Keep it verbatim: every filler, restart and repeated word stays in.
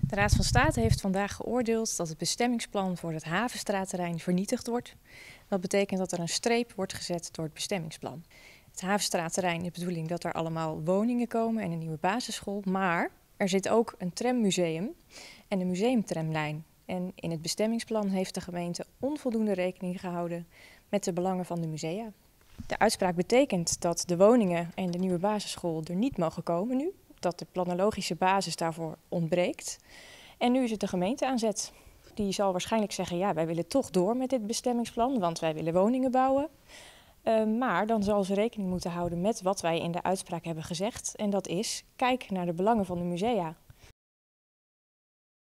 De Raad van State heeft vandaag geoordeeld dat het bestemmingsplan voor het Havenstraatterrein vernietigd wordt. Dat betekent dat er een streep wordt gezet door het bestemmingsplan. Het Havenstraatterrein is de bedoeling dat er allemaal woningen komen en een nieuwe basisschool. Maar er zit ook een trammuseum en een museumtramlijn. En in het bestemmingsplan heeft de gemeente onvoldoende rekening gehouden met de belangen van de musea. De uitspraak betekent dat de woningen en de nieuwe basisschool er niet mogen komen nu. Dat de planologische basis daarvoor ontbreekt. En nu is het de gemeente aan zet. Die zal waarschijnlijk zeggen, ja, wij willen toch door met dit bestemmingsplan, want wij willen woningen bouwen. Uh, maar dan zal ze rekening moeten houden met wat wij in de uitspraak hebben gezegd. En dat is, kijk naar de belangen van de musea.